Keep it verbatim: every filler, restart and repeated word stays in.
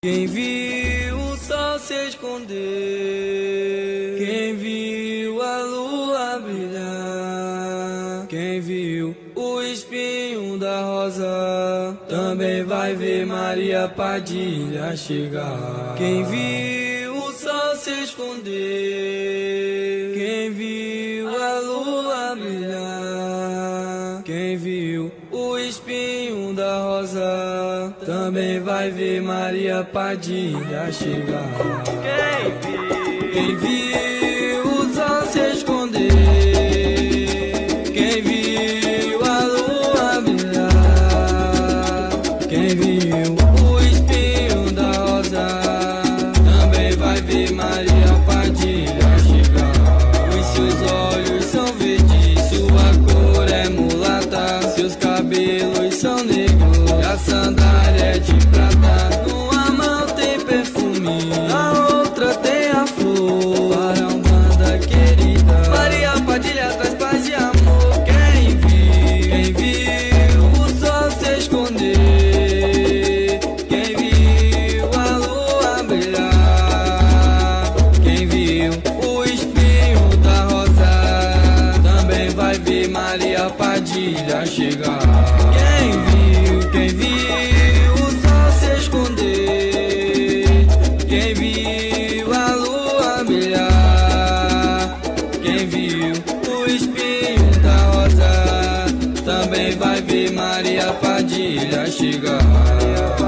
Quem viu o sol se esconder, quem viu a lua brilhar, quem viu o espinho da rosa, também vai ver Maria Padilha chegar. Quem viu o sol se esconder, quem viu a lua brilhar, quem viu o espinho da rosa, também vai ver Maria Padilha chegar. Quem viu, quem viu o sol se esconder, quem viu a lua brilhar, quem viu o espinho da rosa, também vai ver Maria Padilha chegar. Os seus olhos são verdes, sua cor é mulata, seus cabelos são negros, a sandália é de prata. Numa mão tem perfume, na outra tem a flor, para Umbanda querida, Maria Padilha traz paz e amor. Quem viu, quem viu o sol se esconder, quem viu a lua brilhar, quem viu o espinho da rosa, também vai ver Maria Padilha chegar. Quem viu, quem viu o sol se esconder, quem viu a lua brilhar, quem viu o espinho da rosa, também vai ver Maria Padilha chegar.